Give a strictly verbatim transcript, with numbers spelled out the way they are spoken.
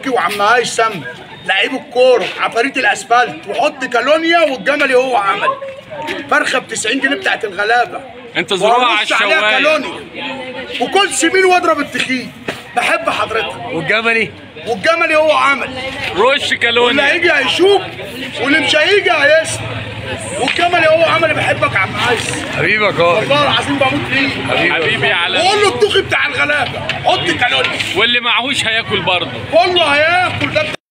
الدقي وعم هيثم لعيب الكوره عفاريت الاسفلت، وحط كالونيا والجملي هو عمل فرخه ب تسعين جنيه بتاعت الغلابه. انت زروعه على الشوايه كالونيا وكل سمين واضرب التخين. بحب حضرتك. والجملي والجملي هو عمل رش كالونيا، اللي هيجي هيشوف واللي مش هيجي هيسمع. والجملي هو عمل. بحبك يا عم هيثم حبيبك اه والله العظيم بموت فيه حبيبي يا علاء. وقول له الدوخي بتاع الغلابه حط كالونيا، واللي معهوش هياكل برضه كله هياكل ده.